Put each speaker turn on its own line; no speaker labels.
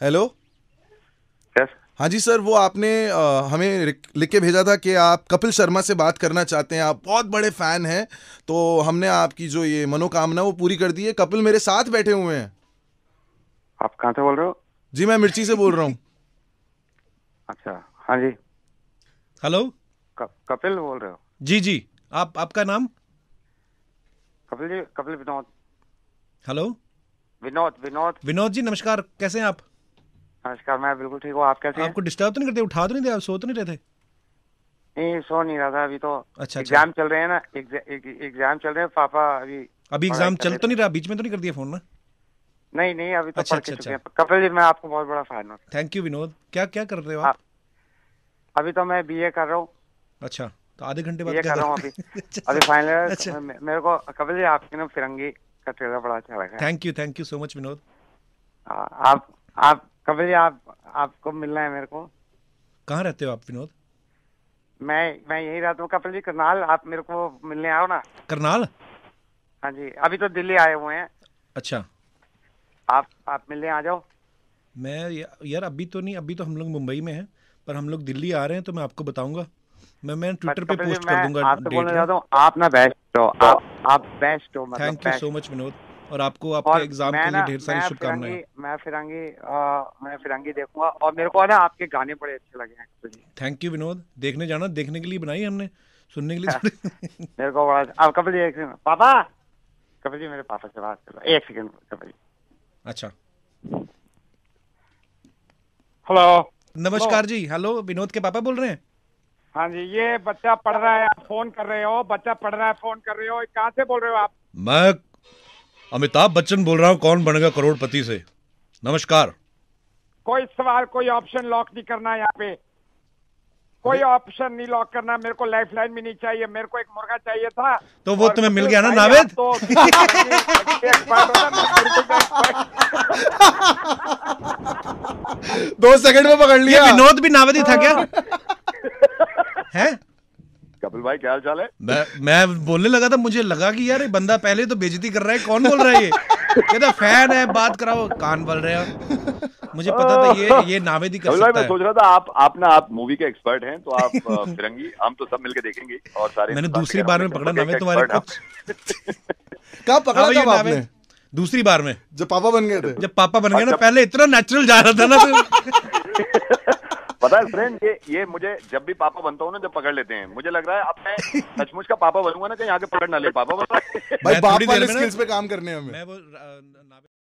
Hello.
Yes.
हाँ जी sir, वो आपने हमें लिख के भेजा था कि आप कपिल शर्मा से बात करना चाहते हैं, आप बहुत बड़े फैन हैं। तो हमने आपकी जो ये मनोकामना वो पूरी कर दी है। कपिल मेरे साथ बैठे हुए हैं।
आप कहाँ से बोल रहे हो?
जी मैं मिर्ची से बोल रहा हूँ।
अच्छा, हाँ जी।
हेलो।
कपिल बोल रहे हो?
जी जी, आपका नाम?
कपिल जी, कपिल विनोद।
हेलो।
विनोद विनोद।
विनोद जी नमस्कार, कैसे हैं आप?
नमस्कार, मैं बिल्कुल ठीक हूँ। आप कैसे हैं?
आपको डिस्टर्ब तो नहीं करते? उठा तो नहीं दिया? आप सो तो नहीं रहे थे?
नहीं, सो नहीं रहा था अभी तो।
अच्छा।
एग्जाम चल रहे हैं ना, एग्जाम चल रहे हैं पापा अभी।
अभी
पढ़ाई
एग्जाम
कर
चल
रहे
तो
थे।
नहीं रहा? बीच में तो नहीं कर दिया फोन ना?
नहीं नहीं, अभी तो
अच्छा
पढ़ के
अच्छा
चुके
अच्छा।
हैं। कपिल जी, मैं आपको बहुत बड़ा फैन हूँ।
Thank you Vinod. क्या क्या कर रहे हो आप?
अभी तो मैं बीए कर रहा हूँ।
अच्छा, तो आधे घंटे बाद
बीए
क्या
कर
कर
रहा हूँ
रहे
अभी।
हैं?
अभी
अच्छा अच्छा।
फाइनल। मेरे को कपिल जी, आपकी ना फिरंगी का ट्रेलर बड़ा अच्छा लगा है।
Thank you so much Vinod.
आप कपिल जी, आपको मिलना है मेरे को।
कहाँ रहते हो आप विनोद?
मैं यही रहता हूँ कपिल जी, करनाल। आप मेरे को मिलने आओ ना।
करनाल?
हाँ जी, अभी तो दिल्ली आए हुए हैं।
अच्छा।
आप मिलने आ जाओ।
मैं यार अभी तो नहीं, अभी तो हम लोग मुंबई में हैं, पर हम लोग दिल्ली आ रहे हैं तो मैं आपको बताऊंगा। मैं
बट
ट्विटर पे
कपिल जी,
पोस्ट कर
मैं
दूंगा
आपसे
डेट
बोलना
ना।
चाहता हूँ, आप ना बेस्ट हो। आप बेस्ट हो, मतलब
thank you so
best.
Much Vinod, और आपको आपके
और
एग्जाम
मैं
के लिए
ना
ढेर सारी शुभकामनाएं।
मैं फिरंगी देखूंगा, और मेरे को ना आपके गाने बड़े अच्छे लगे हैं कपिल जी।
Thank you Vinod. देखने जाना, देखने के लिए बनाई हमने, सुनने के लिए थोड़ी।
मेरे को बड़ा। अब कपिल जी, एक सेकंड पापा। कपिल जी, मेरे पापा से बात कर लो, एक सेकंड कपिल जी।
अच्छा।
हेलो।
नमस्कार जी। हेलो, विनोद के पापा बोल रहे हैं?
हाँ जी, ये बच्चा पढ़ रहा है, आप फोन कर रहे हो। बच्चा पढ़ रहा है, फोन कर रहे हो। कहाँ से बोल रहे हो आप?
मैं अमिताभ बच्चन बोल रहा हूँ, कौन बनेगा करोड़पति से। नमस्कार।
कोई सवाल, कोई ऑप्शन लॉक नहीं करना यहाँ पे। कोई ऑप्शन नहीं लॉक करना। मेरे को लाइफ लाइन भी नहीं चाहिए। मेरे को एक मुर्गा चाहिए था।
तो वो
और
तुम्हें मिल
कपिल
गया ना
भाई,
नावेद?
आप तो एक्सपर्ट हो ना, मैं बिल्कुल expert।
2 सेकंड में पकड़
ये
लिया।
विनोद भी नावेद ही था क्या? है?
कपिल भाई, क्या हाल चाल है?
मैं बोलने लगा था, मुझे लगा कि यार ये बंदा पहले तो बेइज्जती कर रहा है, कौन बोल रहा है ये? कहता फैन है, बात कराओ। कान बोल रहे हो? मुझे पता था ये नावेद ही कर
कपिल भाई,
सकता
मैं
है।
सोच रहा था आप मूवी के एक्सपर्ट हैं, तो आप फिरंगी हम तो सब मिलके देखेंगे। और सारे
मैंने
हिंदुस्तान
दूसरी
के
बार में
कहना
पकड़ा
है कि
नावेद तुम्हारे
expert
को।
कब पकड़ा
हाँ, ये
कब आपने?
नावेद दूसरी बार में,
जब पापा बन गए थे।
जब पापा बन गए ना।
अच्छा।
पहले इतना नेचुरल जा रहा था ना तो।
पता है फ्रेंड, ये मुझे जब भी पापा बनता हूँ ना, जब पकड़ लेते हैं, मुझे लग रहा है अब मैं सचमुच का पापा बनूंगा ना, कहीं आगे पकड़ ना ले। पापा बन रहा है।
भाई
मैं
बाप
थोड़ी देर
वाले
में ना-
स्किल्स पे काम करने हैं हमें।
मैं वो नावेद